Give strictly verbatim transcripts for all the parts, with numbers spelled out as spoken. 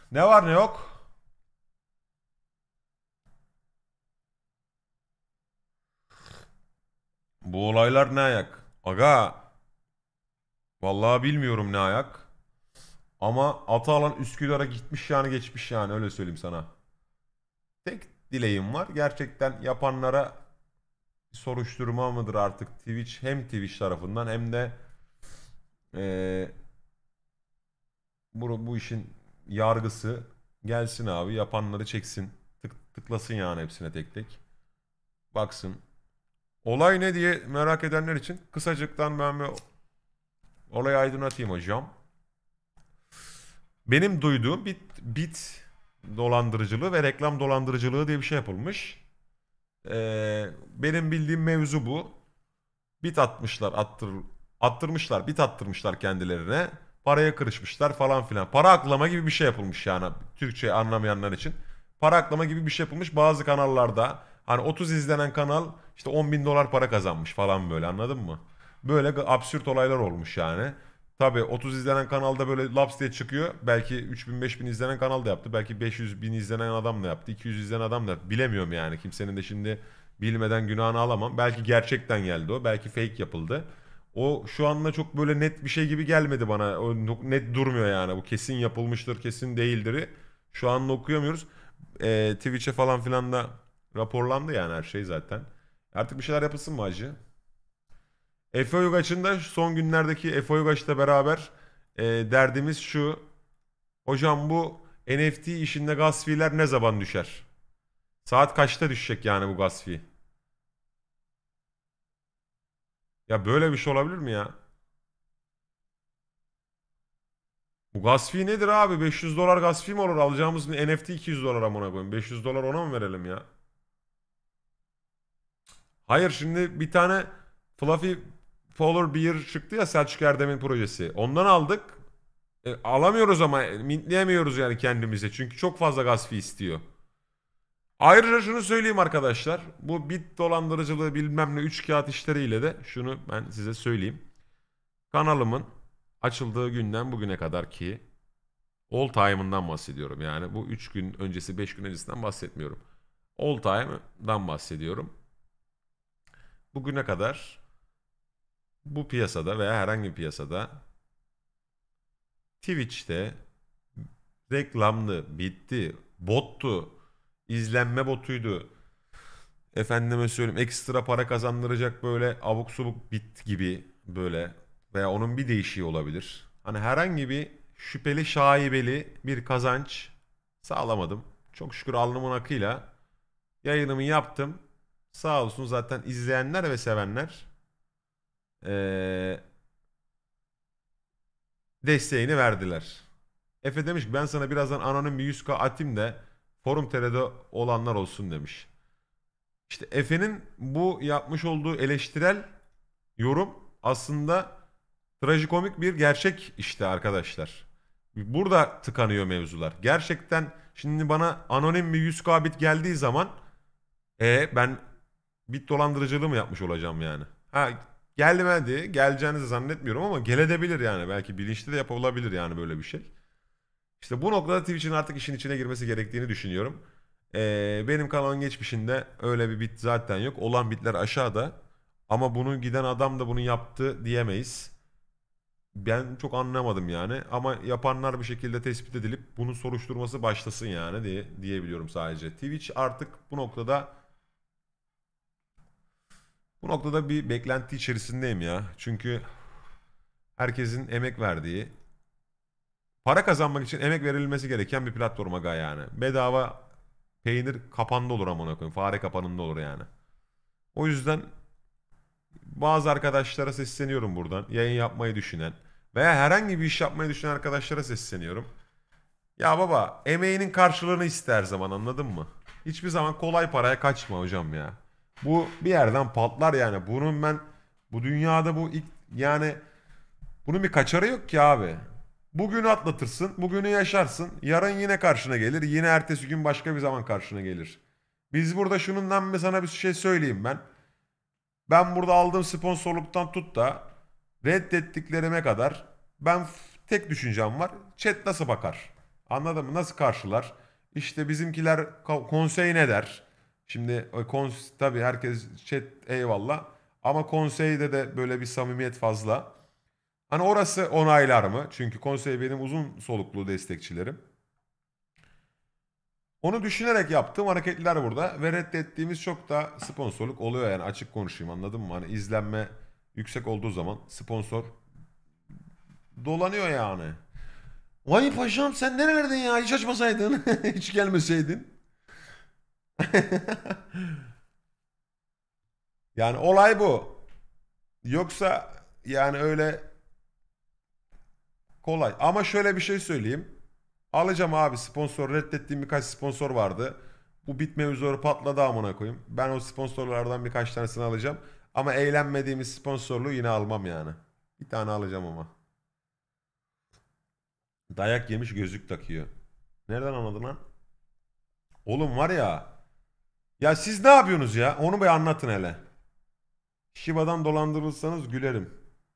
Ne var ne yok? Bu olaylar ne ayak? Aga, vallahi bilmiyorum ne ayak. Ama Atalan Üsküdar'a gitmiş yani geçmiş yani öyle söyleyeyim sana. Tek dileğim var. Gerçekten yapanlara soruşturma mıdır artık Twitch hem Twitch tarafından hem de eee, bu, bu işin yargısı gelsin abi yapanları çeksin. Tık, tıklasın yani hepsine tek tek. Baksın. Olay ne diye merak edenler için kısacıktan ben bir olayı aydınlatayım hocam. Benim duyduğum bit, bit dolandırıcılığı ve reklam dolandırıcılığı diye bir şey yapılmış. Ee, benim bildiğim mevzu bu. Bit atmışlar, attır, attırmışlar, bit attırmışlar kendilerine. Paraya kırışmışlar falan filan. Para aklama gibi bir şey yapılmış yani Türkçe anlamayanlar için. Para aklama gibi bir şey yapılmış bazı kanallarda. Hani otuz izlenen kanal işte on bin dolar para kazanmış falan böyle anladın mı? Böyle absürt olaylar olmuş yani. Tabii otuz izlenen kanalda böyle laps diye çıkıyor. Belki üç bin beş bin izlenen kanal da yaptı. Belki beş yüz bin izlenen adam da yaptı. iki yüz izlenen adam da yaptı. Bilemiyorum yani. Kimsenin de şimdi bilmeden günahını alamam. Belki gerçekten geldi o. Belki fake yapıldı. O şu anda çok böyle net bir şey gibi gelmedi bana. O net durmuyor yani. Bu kesin yapılmıştır, kesin değildir. Şu an okuyamıyoruz. Ee, Twitch'e falan filan da raporlandı yani her şey zaten. Artık bir şeyler yapılsın mı hacı? Efe Uygaç'ın da son günlerdeki Efe Uygaç'la beraber e, derdimiz şu. Hocam bu N F T işinde gas fee'ler ne zaman düşer? Saat kaçta düşecek yani bu gas fee? Ya böyle bir şey olabilir mi ya? Bu gas fee nedir abi? beş yüz dolar gas fee mi olur? Alacağımız N F T iki yüz dolar amına koyayım. beş yüz dolar ona mı verelim ya? Hayır şimdi bir tane Fluffy Polar Bear çıktı ya Selçuk Erdem'in projesi. Ondan aldık. E, alamıyoruz ama e, mintleyemiyoruz yani kendimize. Çünkü çok fazla gas fee istiyor. Ayrıca şunu söyleyeyim arkadaşlar. Bu bit dolandırıcılığı bilmem ne üç kağıt işleriyle de şunu ben size söyleyeyim. Kanalımın açıldığı günden bugüne kadar ki all time'ından bahsediyorum. Yani bu üç gün öncesi beş gün öncesinden bahsetmiyorum. All time'dan bahsediyorum. Bugüne kadar bu piyasada veya herhangi bir piyasada Twitch'te reklamlı, bitti, bottu, izlenme botuydu. Efendime söyleyeyim ekstra para kazandıracak böyle abuk subuk bit gibi böyle veya onun bir değişiği olabilir. Hani herhangi bir şüpheli şaibeli bir kazanç sağlamadım. Çok şükür alnımın akıyla yayınımı yaptım. Sağ olsun zaten izleyenler ve sevenler eee, desteğini verdiler. Efe demiş ki ben sana birazdan anonim bir yüz k atayım da Forum T R'de olanlar olsun demiş. İşte Efe'nin bu yapmış olduğu eleştirel yorum aslında trajikomik bir gerçek işte arkadaşlar. Burada tıkanıyor mevzular. Gerçekten şimdi bana anonim bir yüz k bit geldiği zaman e ben bit dolandırıcılığı mı yapmış olacağım yani? Ha gelmedi, geleceğinizi zannetmiyorum ama gelebilir yani. Belki bilinçli de yapılabilir yani böyle bir şey. İşte bu noktada Twitch'in artık işin içine girmesi gerektiğini düşünüyorum. Ee, benim kanalın geçmişinde öyle bir bit zaten yok. Olan bitler aşağıda. Ama bunu giden adam da bunu yaptı diyemeyiz. Ben çok anlamadım yani. Ama yapanlar bir şekilde tespit edilip bunun soruşturması başlasın yani diye diyebiliyorum sadece. Twitch artık bu noktada bu noktada bir beklenti içerisindeyim ya. Çünkü herkesin emek verdiği, para kazanmak için emek verilmesi gereken bir platform aga yani. Bedava peynir kapanda olur amına koyayım. Fare kapanında olur yani. O yüzden bazı arkadaşlara sesleniyorum buradan. Yayın yapmayı düşünen veya herhangi bir iş yapmayı düşünen arkadaşlara sesleniyorum. Ya baba emeğinin karşılığını iste her zaman anladın mı? Hiçbir zaman kolay paraya kaçma hocam ya. Bu bir yerden patlar yani. Bunun ben bu dünyada bu ilk yani bunun bir kaçarı yok ki abi. Bugünü atlatırsın, bugünü yaşarsın. Yarın yine karşına gelir, yine ertesi gün başka bir zaman karşına gelir. Biz burada şunundan bir sana bir şey söyleyeyim ben. Ben burada aldığım sponsorluktan tut da reddettiklerime kadar ben f- tek düşüncem var. Chat nasıl bakar? Anladın mı? Nasıl karşılar? İşte bizimkiler ko- konsey ne der? Şimdi o kons tabii herkes chat eyvallah. Ama konseyde de böyle bir samimiyet fazla. Hani orası onaylar mı? Çünkü konsey benim uzun soluklu destekçilerim. Onu düşünerek yaptığım hareketler burada ve reddettiğimiz çok da sponsorluk oluyor yani açık konuşayım anladın mı? Hani izlenme yüksek olduğu zaman sponsor dolanıyor yani. Vay paşam sen nerelerden ya hiç açmasaydın hiç gelmeseydin. Yani olay bu. Yoksa yani öyle kolay. Ama şöyle bir şey söyleyeyim. Alacağım abi sponsor reddettiğim birkaç sponsor vardı. Bu bit mevzuları patladı amına koyayım. Ben o sponsorlardan birkaç tanesini alacağım. Ama eğlenmediğimiz sponsorluğu yine almam yani. Bir tane alacağım ama. Dayak yemiş gözlük takıyor. Nereden anladın lan? Oğlum var ya. Ya siz ne yapıyorsunuz ya? Onu bir anlatın hele. Shiba'dan dolandırılsanız gülerim.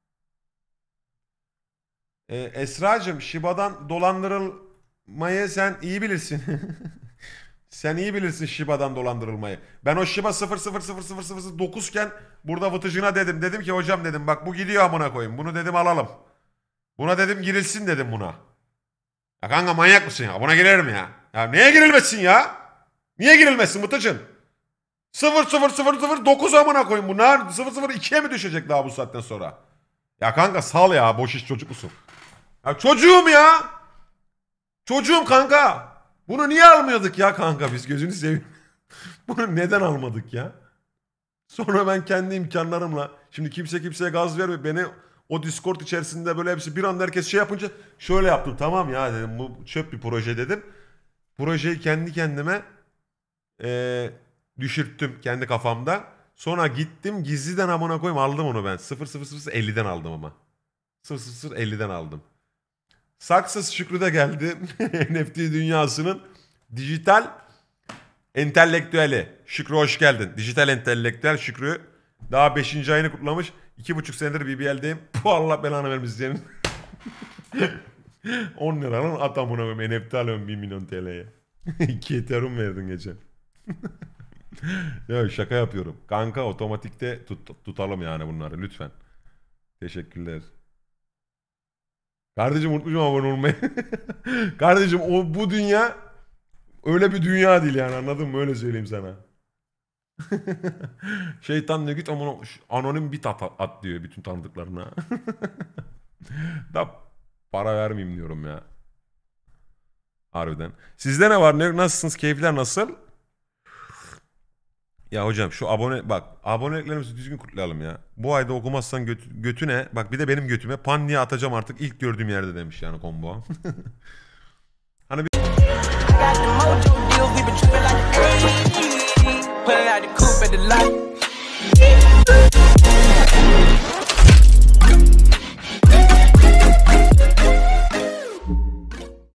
Ee, Esracığım Shiba'dan dolandırılmayı sen iyi bilirsin. Sen iyi bilirsin Shiba'dan dolandırılmayı. Ben o Shiba sıfır sıfır sıfır sıfır sıfır dokuz iken burada vıtıcına dedim. Dedim ki hocam dedim bak bu gidiyor amına koyayım. Bunu dedim alalım. Buna dedim girilsin dedim buna. Ya kanka manyak mısın ya? Buna girer mi ya? Ya neye girilmesin ya? Niye girilmesin vıtıcın? sıfır sıfır sıfır sıfır dokuz amına koyayım bunlar. sıfır sıfır ikiye mi düşecek daha bu saatten sonra? Ya kanka sal ya boş iş çocuk musun? Ya çocuğum ya. Çocuğum kanka. Bunu niye almıyorduk ya kanka biz gözünü seveyim. Bunu neden almadık ya? Sonra ben kendi imkanlarımla şimdi kimse kimseye gaz vermiyor. Beni o Discord içerisinde böyle hepsi bir anda herkes şey yapınca şöyle yaptım. Tamam ya dedim bu çöp bir proje dedim. Projeyi kendi kendime eee, düşürttüm kendi kafamda. Sonra gittim gizliden amına koyayım aldım onu ben. sıfır sıfır sıfır elliden aldım ama. sıfır sıfır sıfır elliden aldım. Saksız Şükrü de geldi. N F T dünyasının dijital entelektüeli. Şükrü hoş geldin. Dijital entelektüel Şükrü. Daha beşinci ayını kutlamış. iki buçuk senedir B B L'deyim. Bu Allah belanı vermiş senin. on lira lan at amına koyayım. N F T alıyorum bir milyon T L'ye. iki Ethereum verdin geçen. Yok şaka yapıyorum. Kanka otomatikte tut, tutalım yani bunları lütfen. Teşekkürler. Kardeşim unutmuşum abone olmayı. Kardeşim o bu dünya öyle bir dünya değil yani anladın mı? Öyle söyleyeyim sana. Şeytan ne git ama anonim bit at, at diyor bütün tanıdıklarına. Da para vermeyeyim diyorum ya. Harbiden. Sizde ne var ne yok nasılsınız keyifler nasıl? Ya hocam şu abone bak aboneliklerimizi düzgün kutlayalım ya. Bu ayda okumazsan göt, götüne bak bir de benim götüme pan niye atacağım artık ilk gördüğüm yerde demiş yani combo. Hani bir... Got the mojo deal, we been tripping like, ayy. Put it out the coupe at the lot.